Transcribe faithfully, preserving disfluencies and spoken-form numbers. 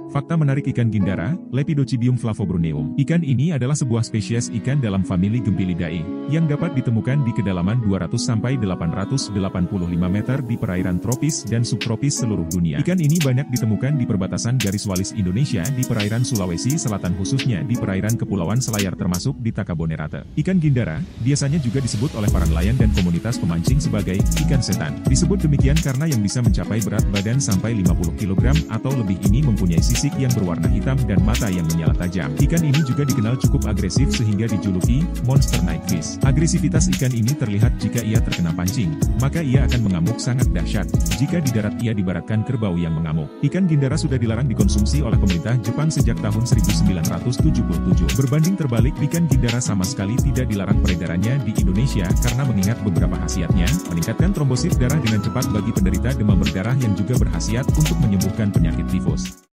Fakta menarik ikan gindara, Lepidocibium flavobruneum. Ikan ini adalah sebuah spesies ikan dalam famili Gempilidae, yang dapat ditemukan di kedalaman dua ratus sampai delapan ratus delapan puluh lima meter di perairan tropis dan subtropis seluruh dunia. Ikan ini banyak ditemukan di perbatasan garis walis Indonesia di perairan Sulawesi Selatan khususnya di perairan Kepulauan Selayar termasuk di Takabonerate. Ikan gindara, biasanya juga disebut oleh para nelayan dan komunitas pemancing sebagai ikan setan. Disebut demikian karena yang bisa mencapai berat badan sampai lima puluh kilogram atau lebih ini mempunyai sisik yang berwarna hitam dan mata yang menyala tajam. Ikan ini juga dikenal cukup agresif sehingga dijuluki monster night fish. Agresivitas ikan ini terlihat jika ia terkena pancing, maka ia akan mengamuk sangat dahsyat. Jika di darat ia dibaratkan kerbau yang mengamuk. Ikan gindara sudah dilarang dikonsumsi oleh pemerintah Jepang sejak tahun seribu sembilan ratus tujuh puluh tujuh. Berbanding terbalik, ikan gindara sama sekali tidak dilarang peredarannya di Indonesia karena mengingat beberapa khasiatnya, meningkatkan trombosit darah dengan cepat bagi penderita demam berdarah yang juga berkhasiat untuk menyembuhkan penyakit tifus.